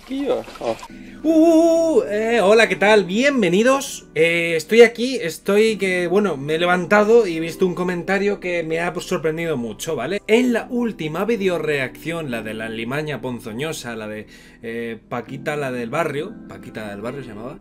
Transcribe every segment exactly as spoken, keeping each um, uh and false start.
chiquillos. Oh. Uh, eh, hola, ¿qué tal? Bienvenidos. Eh, estoy aquí, estoy que, bueno, me he levantado y he visto un comentario que me ha sorprendido mucho, ¿vale? En la última videoreacción, la de la limaña ponzoñosa, la de eh, Paquita, la del barrio, Paquita del barrio se llamaba.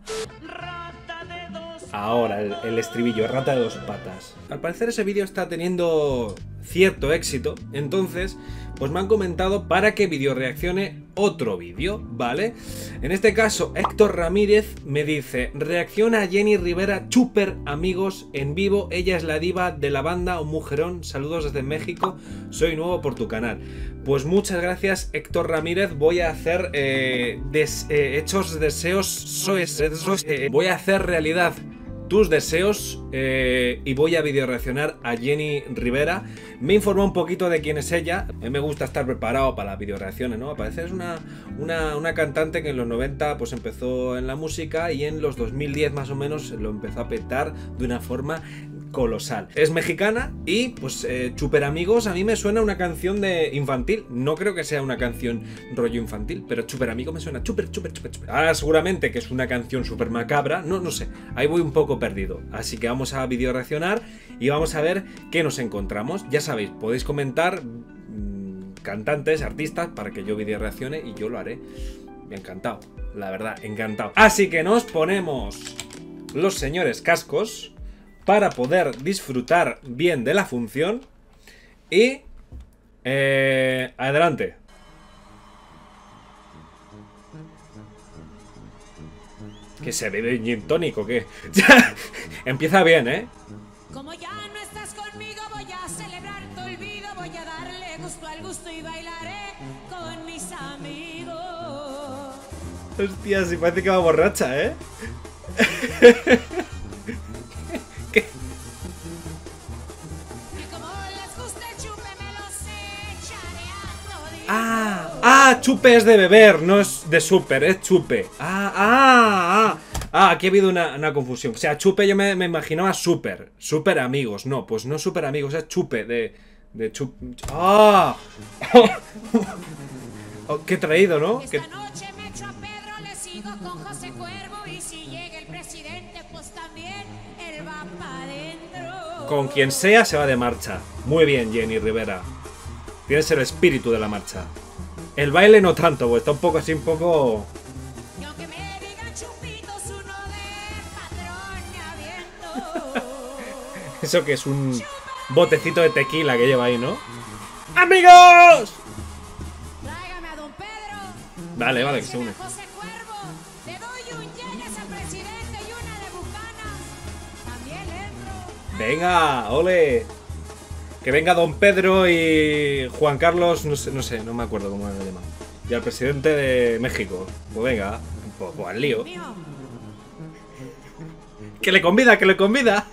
Ahora, el, el estribillo, rata de dos patas. Al parecer ese vídeo está teniendo cierto éxito, entonces pues me han comentado para que videoreaccione otro vídeo, ¿vale? En este caso, Héctor Ramírez me dice: reacciona a Jenni Rivera, Chuper amigos, en vivo, ella es la diva de la banda, un mujerón, saludos desde México, soy nuevo por tu canal. Pues muchas gracias, Héctor Ramírez, voy a hacer eh, des, eh, hechos deseos, soes, eh, voy a hacer realidad tus deseos eh, y voy a videoreaccionar a Jenni Rivera. Me informó un poquito de quién es ella. A mí me gusta estar preparado para las videoreacciones, ¿no? Parece es una, una, una cantante que en los noventa pues empezó en la música y en los dos mil diez más o menos lo empezó a petar de una forma colosal. Es mexicana y pues eh, Chuper amigos a mí me suena una canción de infantil. No creo que sea una canción rollo infantil, pero Chuper amigo me suena chuper, chuper, chuper, chuper. Ahora seguramente que es una canción súper macabra. No, no sé. Ahí voy un poco perdido. Así que vamos a video reaccionar y vamos a ver qué nos encontramos. Ya sabéis, podéis comentar mmm, cantantes, artistas para que yo video reaccione y yo lo haré. Encantado, la verdad, encantado. Así que nos ponemos los señores cascos para poder disfrutar bien de la función y eh, adelante. ¿Que se bebe gin tonic o qué? Empieza bien, ¿eh? Como ya no estás conmigo, voy a celebrar tu olvido, voy a darle gusto al gusto y bailaré con mis amigos. Hostia, si parece que va borracha, ¿eh? ¿Qué? Ah, ah, chupe es de beber, no es de súper, es chupe. Ah, ah, ah. Ah, aquí ha habido una, una confusión. O sea, chupe yo me, me imaginaba súper. Súper amigos. No, pues no súper amigos, es chupe de. De chup. ¡Ah! Oh, qué traído, ¿no? Esta ¿Qué... noche me echo a Pedro, le sigo con José Cuervo. Y si llega el presidente, pues también él va para adentro. Con quien sea se va de marcha. Muy bien, Jenni Rivera. Tienes el espíritu de la marcha. El baile no tanto, pues está un poco así, un poco... Y aunque me digan chupitos, uno de patrón me aviento. Eso que es un botecito de tequila que lleva ahí, ¿no? ¡Amigos! Tráigame a don Pedro. Vale, vale, que se Écheme une. a José Cuervo. Le doy un llegues al presidente y una de bucanas. También entro. Venga, ole. Que venga don Pedro y Juan Carlos, no sé, no sé, no me acuerdo cómo se llama. Y al presidente de México. Pues venga, pues, pues al lío. Mijo, Que le convida, que le convida.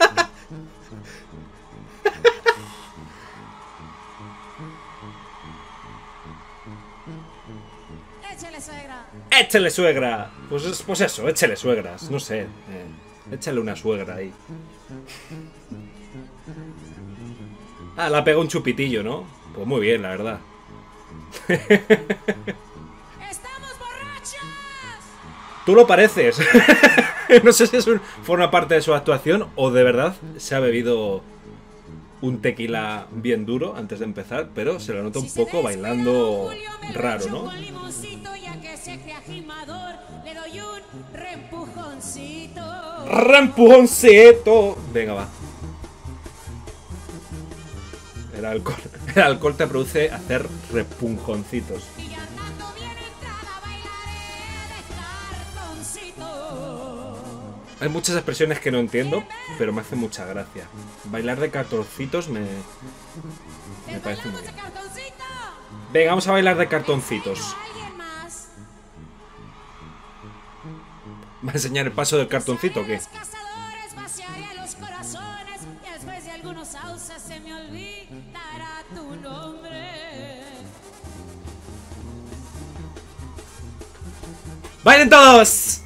échale, suegra. Échale suegra. Pues, es- pues eso, échale suegras, no sé. eh, échale una suegra ahí. Ah, la pega un chupitillo, ¿no? Pues muy bien, la verdad. ¡Estamos borrachos! Tú lo pareces. No sé si es un, forma parte de su actuación o de verdad se ha bebido un tequila bien duro antes de empezar, pero se lo nota un Si se poco descuida, bailando Julio, me lo raro, echo ¿no? con limoncito, y a que se crea gimador, le doy un reempujoncito. ¡Rempujoncito! Venga, va. El alcohol, el alcohol te produce hacer repunjoncitos. Y ya andando bien entrada, bailaré de cartoncito. Hay muchas expresiones que no entiendo, pero me hace mucha gracia. Bailar de cartoncitos me, me parece muy ¿Bailamos de bien. cartoncito? Venga, vamos a bailar de cartoncitos. ¿Alguien más? ¿Va a enseñar el paso del cartoncito o qué? Los cazadores, vaciaré los corazones, y después de algunos sauces se me olvidará tu nombre. ¡Bailen todos!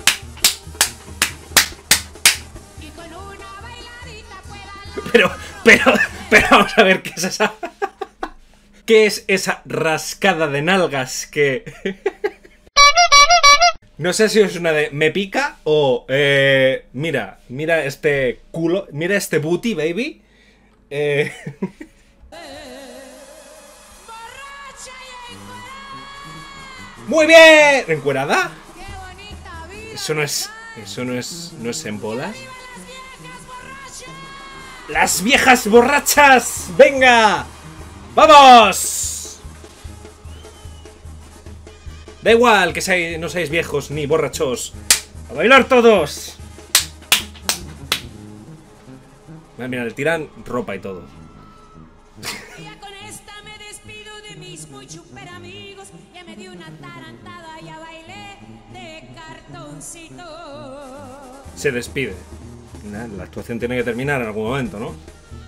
Y con una bailadita pueda. Pero, pero, pero vamos a ver qué es esa. ¿Qué es esa rascada de nalgas que... No sé si es una de me pica o eh, mira, mira este culo, mira este booty, baby. Eh... Muy bien, encuerada. Eso no es, eso no es, no es en bolas. Las viejas borrachas, venga, vamos. Da igual que seáis, no seáis viejos ni borrachos. ¡A bailar todos! Mira, mira, le tiran ropa y todo. Ya con esta me despido de mis muy super amigos. Ya me di una tarantada, ya bailé de cartoncito. Se despide. Nah, la actuación tiene que terminar en algún momento, ¿no?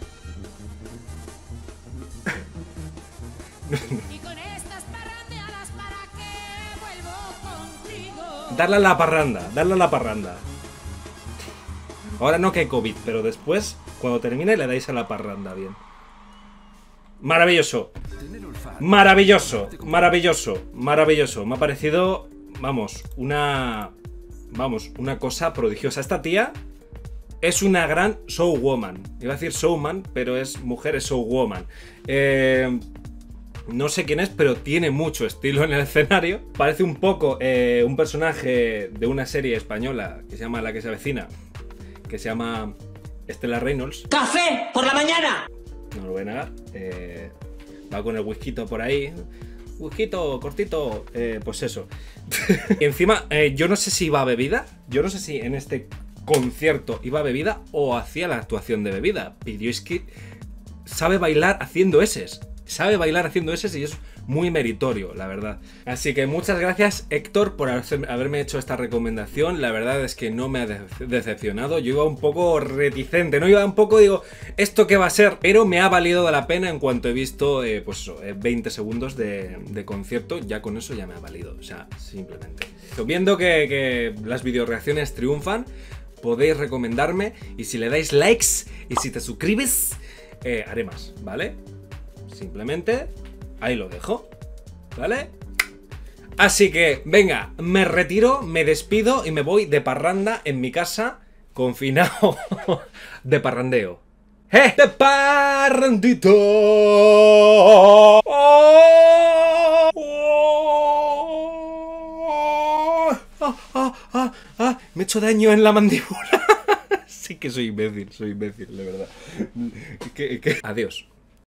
Y con estas parrandeadas para que vuelvo contigo. Darle a la parranda, darle a la parranda. Ahora no que hay COVID, pero después, cuando termine, le dais a la parranda bien. Maravilloso. Maravilloso, maravilloso, maravilloso. Me ha parecido, vamos, una... Vamos, una cosa prodigiosa. Esta tía es una gran showwoman. Iba a decir showman, pero es mujer, es showwoman. Eh... No sé quién es, pero tiene mucho estilo en el escenario. Parece un poco eh, un personaje de una serie española que se llama La que se avecina, que se llama Estela Reynolds. ¡Café por la mañana! No lo voy a negar. Eh, va con el whisky por ahí. Whisky cortito, eh, pues eso. Y encima, eh, yo no sé si iba bebida. Yo no sé si en este concierto iba bebida o hacía la actuación de bebida. Pero es que sabe bailar haciendo eses. Sabe bailar haciendo eses y es muy meritorio, la verdad. Así que muchas gracias, Héctor, por haberme hecho esta recomendación. La verdad es que no me ha decepcionado. Yo iba un poco reticente, ¿no? Iba un poco, digo, ¿esto qué va a ser? Pero me ha valido la pena en cuanto he visto, eh, pues eso, eh, veinte segundos de, de concierto. Ya con eso ya me ha valido, o sea, simplemente. Viendo que, que las videoreacciones triunfan, podéis recomendarme. Y si le dais likes y si te suscribes, eh, haré más, ¿vale? Simplemente ahí lo dejo, ¿vale? Así que, venga, me retiro, me despido y me voy de parranda en mi casa, confinado de parrandeo. ¡Eh! ¡De parrandito! ¡Oh! ¡Oh! ¡Ah, ah, ah, ah! Me he hecho daño en la mandíbula. Sí que soy imbécil, soy imbécil, de verdad. ¿Qué, qué? Adiós.